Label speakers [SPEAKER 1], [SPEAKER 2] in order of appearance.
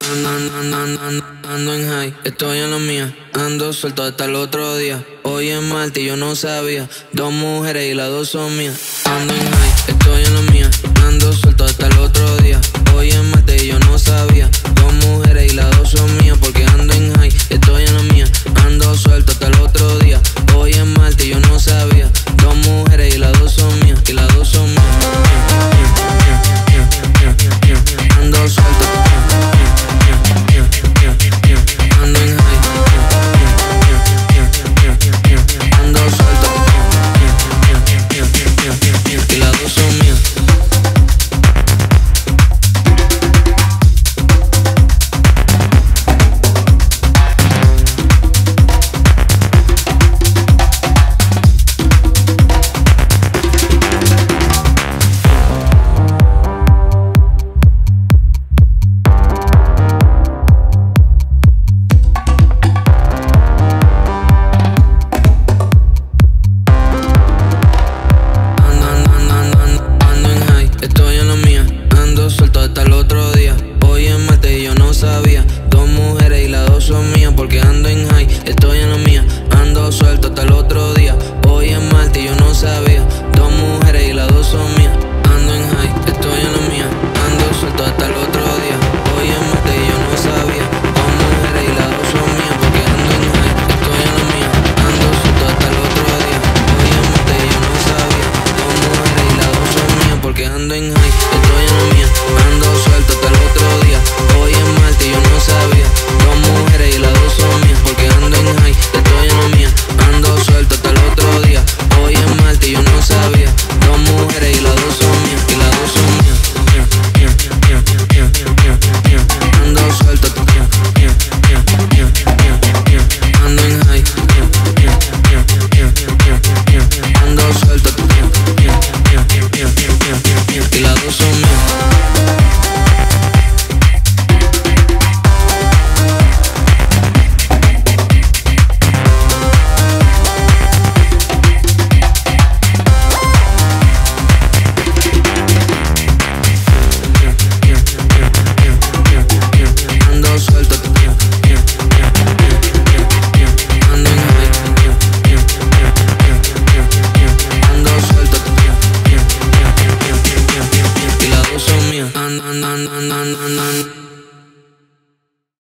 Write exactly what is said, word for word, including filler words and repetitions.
[SPEAKER 1] Ando, ando, ando, ando en high, estoy en la mía. Ando suelto hasta el otro día. Hoy es martes y yo no sabía. Dos mujeres y las dos son mías. Ando en high, estoy en la mía. Ando suelto hasta el otro día. Hoy es martes y yo no sabía.